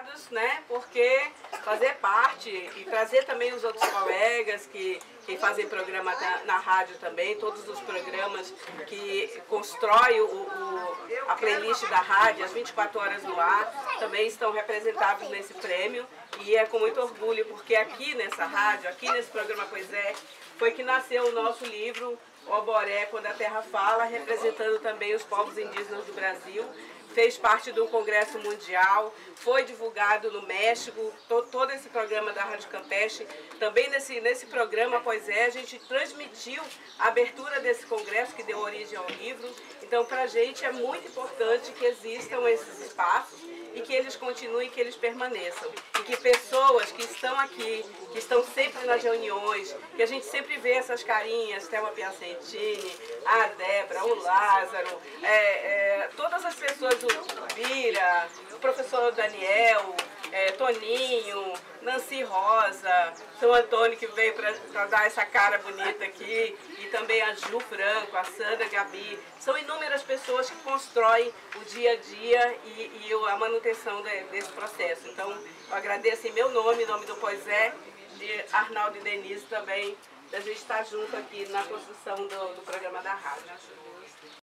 honrados, né, porque fazer parte e trazer também os outros colegas que fazem programa na rádio também, todos os programas que constroem a playlist da rádio, as 24 horas no ar, também estão representados nesse prêmio. E é com muito orgulho, porque aqui nessa rádio, aqui nesse programa Pois É, foi que nasceu o nosso livro Oboré, Quando a Terra Fala, representando também os povos indígenas do Brasil. Fez parte do Congresso Mundial, foi divulgado no México, todo esse programa da Rádio Campeche. Também nesse programa Pois É, a gente transmitiu a abertura desse congresso que deu origem ao livro. Então, para a gente é muito importante que existam esses espaços e que eles continuem, que eles permaneçam. E que pessoas que estão aqui, que estão sempre nas reuniões, que a gente sempre vê essas carinhas, Thelma Piacentini, a Débora, o Lázaro, todas as pessoas, o Bira, o professor Daniel, Toninho, Nancy Rosa, São Antônio que veio para dar essa cara bonita aqui, e também a Ju Franco, a Sandra, a Gabi. São inúmeras pessoas que constroem o dia a dia e a manutenção desse processo. Então, eu agradeço em meu nome, em nome do Pois É, de Arnaldo e Denise também, da gente estar junto aqui na construção do programa da rádio.